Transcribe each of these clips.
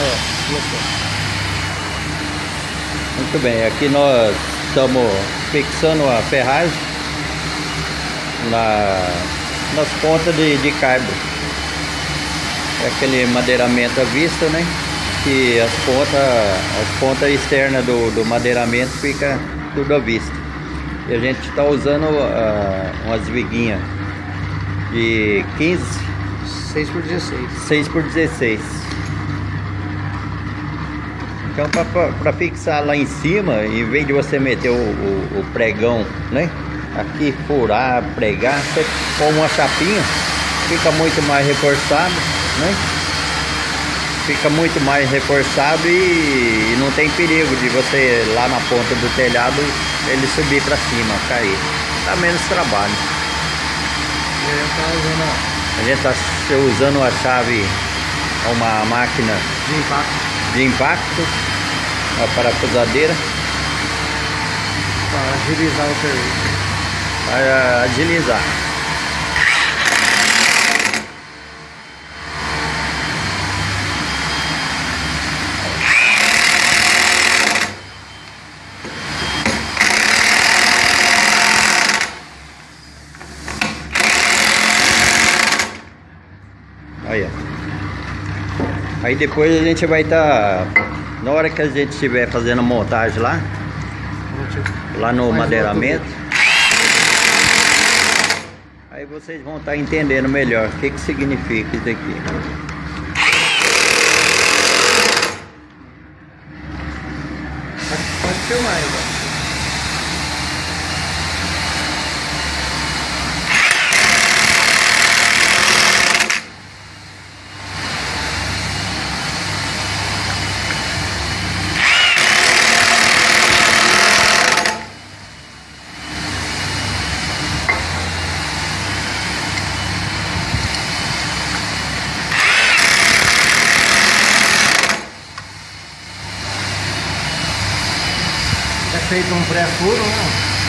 Muito bem, aqui nós estamos fixando a ferragem nas pontas de cabo. É aquele madeiramento à vista, né? Que as pontas externas do madeiramento fica tudo à vista. E a gente está usando umas viguinhas de 15 6 por 16. Então, para fixar lá em cima, em vez de você meter o pregão, né, aqui, furar, pregar, você põe uma chapinha, fica muito mais reforçado, né? Fica muito mais reforçado e não tem perigo de você lá na ponta do telhado ele subir para cima, cair. Dá menos trabalho. A gente está usando a chave, uma máquina de impacto, a parafusadeira, para agilizar o serviço. Para agilizar. Aí depois a gente vai estar, na hora que a gente estiver fazendo a montagem lá no madeiramento, aí vocês vão estar entendendo melhor o que significa isso daqui. Pode filmar aí, feito um pré-furo, né?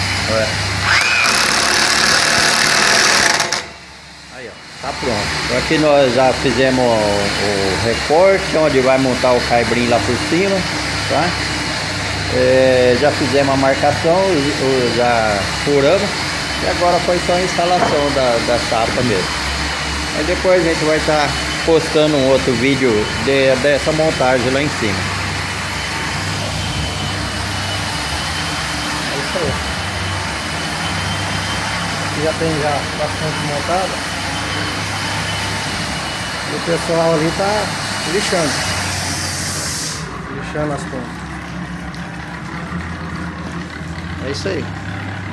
Aí, ó, tá pronto. Então aqui nós já fizemos o recorte, onde vai montar o caibrim lá por cima, tá? Já fizemos a marcação, já furamos, e agora foi só a instalação da chapa mesmo. Aí depois a gente vai estar postando um outro vídeo dessa montagem lá em cima. Aqui já tem bastante montada. E o pessoal ali tá lixando as pontas. É isso aí.